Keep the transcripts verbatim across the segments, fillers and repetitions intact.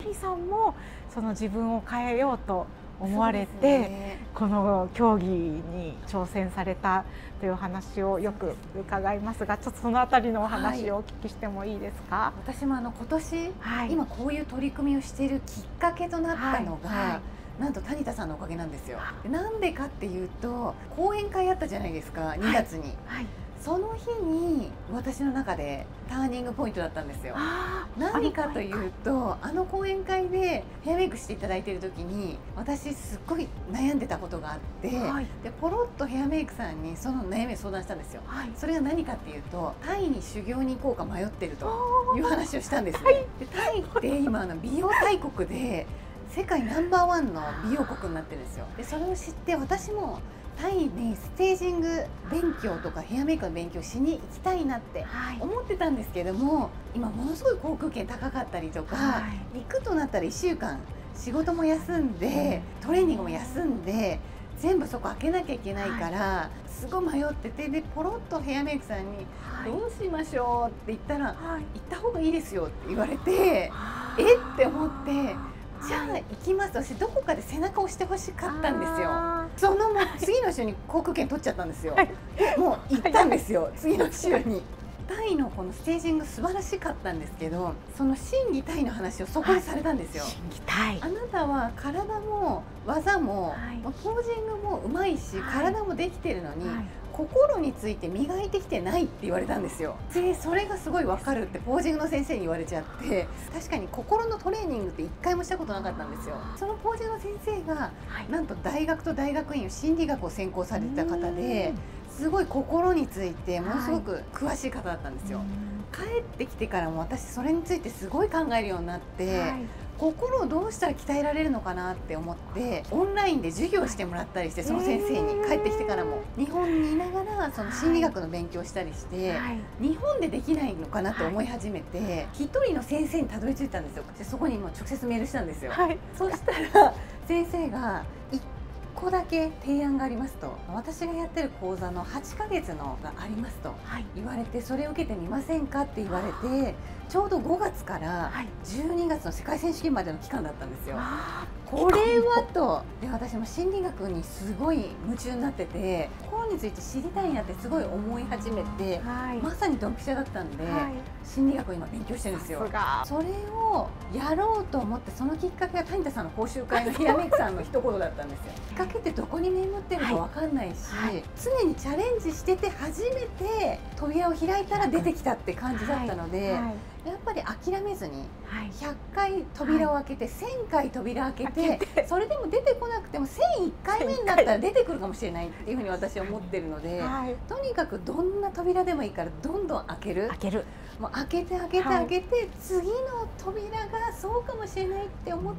谷さんもその自分を変えようと思われて、ね、この競技に挑戦されたという話をよく伺いますが、ちょっとそのあたりのお話をお聞きしてもいいですか？はい、私もあの今年、はい、今こういう取り組みをしているきっかけとなったのが、はいはい、なんと谷田さんのおかげなんですよ。なんでかっていうと、講演会あったじゃないですか、にがつに。はいはい、その日に私の中でターニングポイントだったんですよ。何かというと、あの講演会でヘアメイクしていただいている時に私すっごい悩んでたことがあって、はい、でポロッとヘアメイクさんにその悩みを相談したんですよ。はい、それが何かっていうと、タイに修行に行こうか迷ってるという話をしたんですね。はい、でタイって今あの美容大国で世界ナンバーワンの美容国になってるんですよ。でそれを知って私もタイにステージング勉強とかヘアメイクの勉強しに行きたいなって思ってたんですけども、今ものすごい航空券高かったりとか、はい、行くとなったらいっしゅうかん仕事も休んでトレーニングも休んで全部そこ開けなきゃいけないから、はい、すごい迷ってて、でポロッとヘアメイクさんに「どうしましょう?」って言ったら「はい、行った方がいいですよ」って言われて、えって思って。じゃあ行きますと、私どこかで背中を押してほしかったんですよ。そのもう次の週に航空券取っちゃったんですよ。もう行ったんですよ、次の週に。タイのこのステージング素晴らしかったんですけど、その心技体の話をそこでされたんですよ。心技体、あなたは体も技も、はい、ポージングもうまいし、はい、体もできてるのに、はい、心について磨いてきてないって言われたんですよ。でそれがすごい分かるってポージングの先生に言われちゃって、確かに心のトレーニングって一回もしたことなかったんですよ。そのポージングの先生が、はい、なんと大学と大学院を心理学を専攻されてた方で、すごい心についてものすごく詳しい方だったんですよ。帰ってきてからも私それについてすごい考えるようになって、はい、心をどうしたら鍛えられるのかなって思ってオンラインで授業してもらったりして、その先生に帰ってきてからも日本にいながらその心理学の勉強したりして、はい、日本でできないのかなと思い始めて、一人の先生にたどり着いたんですよ。でそこにも直接メールしたんですよ。はい、そしたら先生がいっこだけ提案がありますと、私がやってる講座のはちかげつのがありますと言われて、それを受けてみませんかって言われて、ちょうどごがつからじゅうにがつの世界選手権までの期間だったんですよ。これはと、で私も心理学にすごい夢中になってて、心について知りたいなってすごい思い始めて、はい、まさにドンピシャだったんで、はい、心理学を今勉強してるんですよ。それをやろうと思って、そのきっかけが谷田さんの講習会のヘアメイクさんの一言だったんですよ。きっかけってどこに眠ってるかわかんないし、はい、常にチャレンジしてて初めて扉を開いたら出てきたって感じだったので、はいはい、やっぱり諦めずにひゃっかい扉を開けて、はい、せんかい扉開けて、開けてそれでも出てこなくてもせんいっかいめになったら出てくるかもしれないっていうふうに私は思ってるので、はい、とにかくどんな扉でもいいからどんどん開ける。開けるもう開けて開けて開けて、はい、次の扉がそうかもしれないって思って、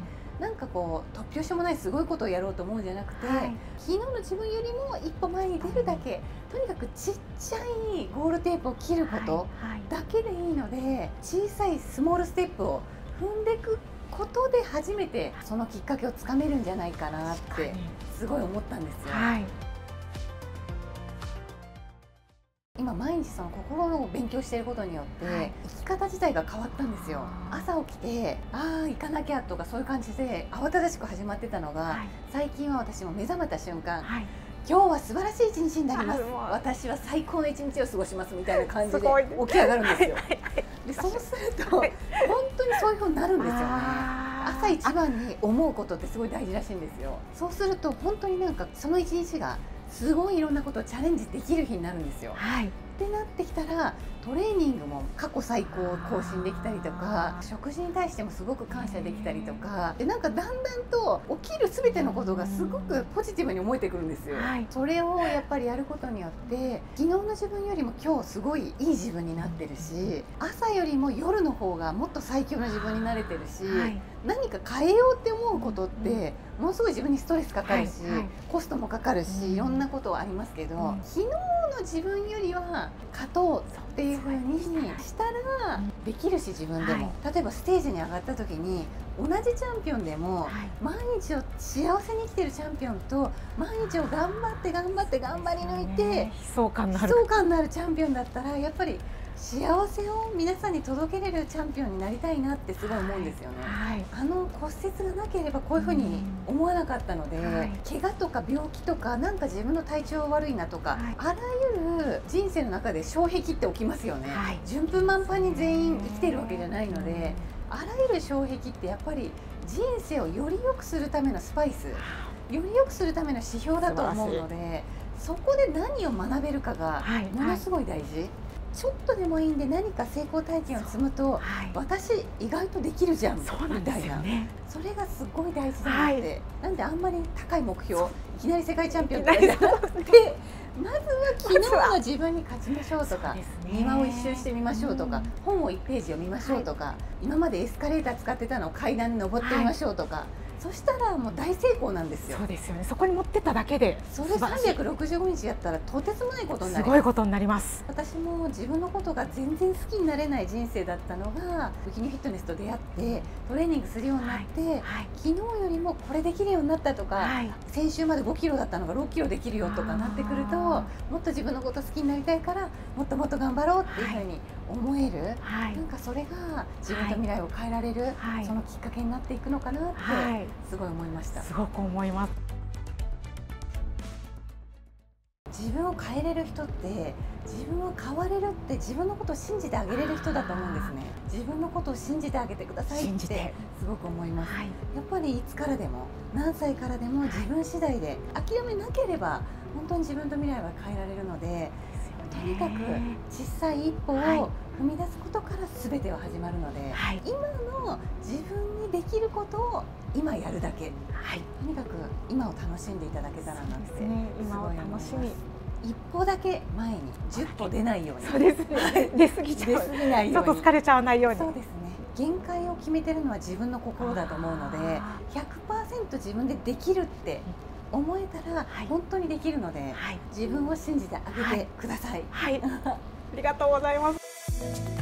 なんかこう突拍子もないすごいことをやろうと思うんじゃなくて、はい、昨日の自分よりも一歩前に出るだけ、とにかくちっちゃいゴールテープを切ることだけでいいので、小さいスモールステップを踏んでいくことで初めてそのきっかけをつかめるんじゃないかなってすごい思ったんですよ。はい、今毎日その心の勉強していることによって、はい、生き方自体が変わったんですよ。朝起きてああ行かなきゃとかそういう感じで慌ただしく始まってたのが、はい、最近は私も目覚めた瞬間、はい、今日は素晴らしい一日になります、私は最高の一日を過ごしますみたいな感じで起き上がるんですよ。でそうすると本当にそういうふうになるんですよね。朝一番に思うことってすごい大事らしいんですよ。そうすると本当になんかその一日がすごいいろんなことをチャレンジできる日になるんですよ。はい、ってなってきたらトレーニングも過去最高を更新できたりとか、食事に対してもすごく感謝できたりとかで、なんかだんだんと起きる全てのことがすごくポジティブに思えてくるんですよ。はい、それをやっぱりやることによって昨日の自分よりも今日すごいいい自分になってるし、朝よりも夜の方がもっと最強の自分になれてるし、はい、何か変えようって思うことってものすごい自分にストレスかかるし、はいはい、コストもかかるし、いろんなことはありますけど、うん、昨日の自分よりは勝とうっていう風にしたらできるし、自分でも、はい、例えばステージに上がった時に同じチャンピオンでも、はい、毎日を幸せに生きてるチャンピオンと毎日を頑張って頑張って頑張り抜いて悲壮感のあるチャンピオンだったらやっぱり幸せを皆さんに届けれるチャンピオンになりたいなってすごい思うんですよね。はいはい、あの骨折がなければこういうふうに思わなかったので、はい、怪我とか病気とかなんか自分の体調悪いなとか、はい、あらゆる人生の中で障壁って起きますよね。はい、順風満帆に全員生きてるわけじゃないので、あらゆる障壁ってやっぱり人生をより良くするためのスパイス、より良くするための指標だと思うので、そこで何を学べるかがものすごい大事。はいはい、ちょっとでもいいんで何か成功体験を積むと、はい、私意外とできるじゃんみたいな、ね、それがすごい大事だなって、はい、なんであんまり高い目標いきなり世界チャンピオンとかじゃなくてまずは昨日の自分に勝ちましょうとか、庭を一周してみましょうとか、うん、本をいちページ読みましょうとか、はい、今までエスカレーター使ってたのを階段に登ってみましょうとか、はい、そしたらもう大成功なんですよ。 そうですよね。そこに持ってっただけで、 それさんびゃくろくじゅうごにちやったらとてつもないことになります。 すごいことになります。 私も自分のことが全然好きになれない人生だったのが、ブキニフィットネスと出会ってトレーニングするようになって、はいはい、昨日よりもこれできるようになったとか、はい、先週までごキロだったのがろっキロできるよとかなってくると、もっと自分のこと好きになりたいからもっともっと頑張ろうっていうふうに思える、はい、なんかそれが自分と未来を変えられる、はい、そのきっかけになっていくのかなってすごい思いました。 すごく思います。 自分を変えれる人って自分は変われるって自分のことを信じてあげれる人だと思うんですね。自分のことを信じてあげてくださいってすごく思います。はい、やっぱりいつからでも何歳からでも自分次第で諦めなければ本当に自分と未来は変えられるので、とにかく小さい一歩を踏み出すことから全ては始まるので、はい、今の自分にできることを今やるだけ、はい、とにかく今を楽しんでいただけたらなってすごい思います。一歩だけ前にじゅっぽ出ないように。 そうですね。出過ぎちゃう。ちょっと疲れちゃわないように。 そうですね。限界を決めてるのは自分の心だと思うので、ひゃくパーセント 自分でできるって思えたら本当にできるので、はい、自分を信じてあげてください。 はい。はい、ありがとうございます。